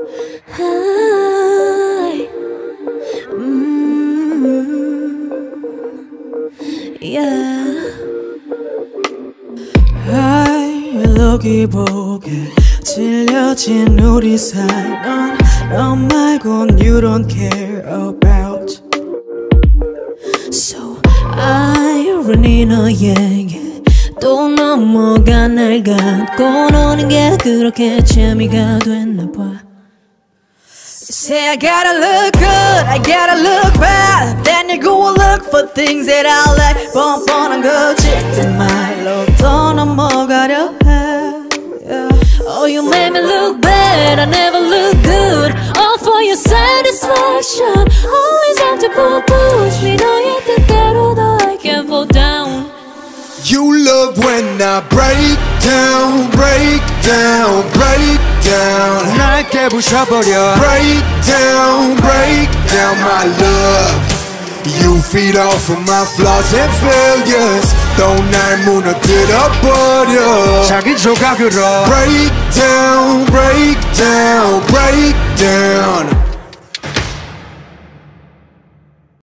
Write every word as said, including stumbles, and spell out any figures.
I, mm, yeah. 여기 보게 질려진 우리 사이 넌, 넌 말곤 you don't care about. So irony 너에게 또 넘어가 날 갖고 노는 게 그렇게 재미가 됐나 봐. Say I gotta look good, I gotta look bad. Then you go and look for things that I like. 뻔뻔한 거짓된 말로 더 넘어가려 해. Yeah. Oh, you made me look bad, I never look good. All for your satisfaction. Always have to push me 너의 뜻대로 더 I can't fall down. You love when I break down, break down, break down. 날 깨부셔버려. Break down, break down my love. You feed off of my flaws and failures. 또 날 무너뜨려버려. 자기 조각으로. Break down, break